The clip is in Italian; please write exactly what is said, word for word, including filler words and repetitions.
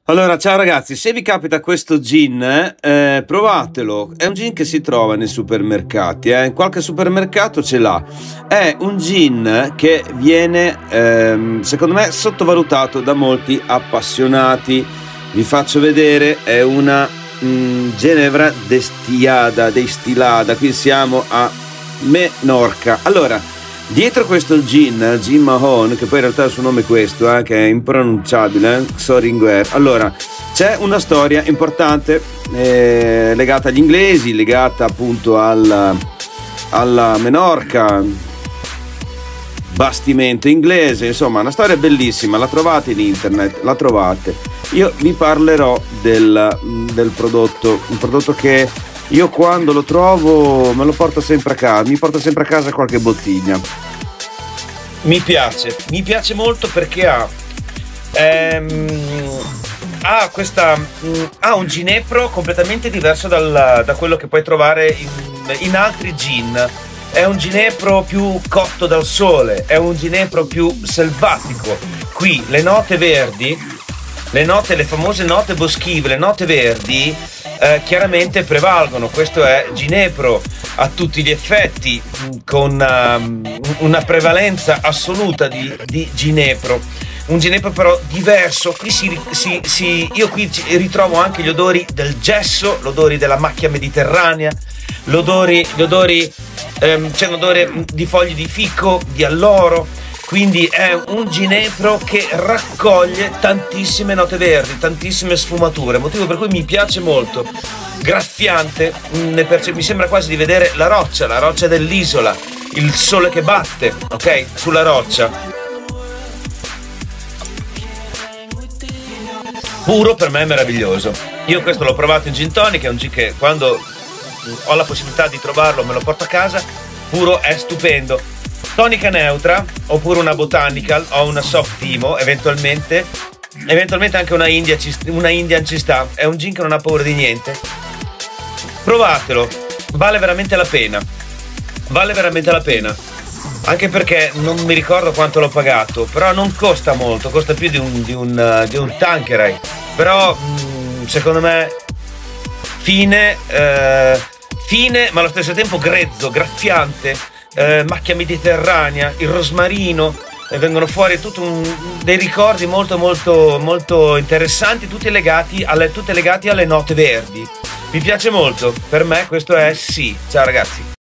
Allora, ciao ragazzi, se vi capita questo gin, eh, provatelo. È un gin che si trova nei supermercati, eh. In qualche supermercato ce l'ha. È un gin che viene, ehm, secondo me, sottovalutato da molti appassionati. Vi faccio vedere, è una mm, Ginevra destillata, destilata. Qui siamo a Menorca. Allora, dietro questo gin, Gin Mahon, che poi in realtà il suo nome è questo, eh, che è impronunciabile, eh, Xoringuer. Allora, c'è una storia importante eh, legata agli inglesi, legata appunto alla, alla Menorca, bastimento inglese, insomma una storia bellissima, la trovate in internet, la trovate. Io vi parlerò del, del prodotto, un prodotto che io quando lo trovo me lo porto sempre a casa, mi porto sempre a casa qualche bottiglia. Mi piace, mi piace molto perché ha, ehm, ha, questa, mh, ha un ginepro completamente diverso dal, da quello che puoi trovare in, in altri gin. È un ginepro più cotto dal sole, è un ginepro più selvatico. Qui le note verdi, le note, le famose note boschive, le note verdi, Eh, chiaramente prevalgono. Questo è ginepro a tutti gli effetti, con um, una prevalenza assoluta di, di ginepro, un ginepro però diverso. Qui si, si, si, io qui ritrovo anche gli odori del gesso, l'odore della macchia mediterranea, l'odore, gli odori, ehm, c'è un odore di fogli di fico, di alloro. Quindi è un ginepro che raccoglie tantissime note verdi, tantissime sfumature, motivo per cui mi piace molto. Graffiante, ne perce- mi sembra quasi di vedere la roccia, la roccia dell'isola, il sole che batte, ok, sulla roccia. Puro per me è meraviglioso. Io questo l'ho provato in gin tonic, è un gin che quando ho la possibilità di trovarlo me lo porto a casa. Puro è stupendo. Tonica neutra, oppure una botanical o una soft timo, eventualmente eventualmente anche una, India, una Indian ci sta. È un gin che non ha paura di niente. Provatelo, vale veramente la pena, vale veramente la pena, anche perché non mi ricordo quanto l'ho pagato, però non costa molto, costa più di un, di un, di un Tanqueray, però mh, secondo me fine, eh, fine ma allo stesso tempo grezzo, graffiante. Eh, macchia mediterranea, il rosmarino, e vengono fuori tutto un, dei ricordi molto molto molto interessanti, tutti legati alle, tutte legati alle note verdi. Mi piace molto, per me questo è sì. Ciao ragazzi.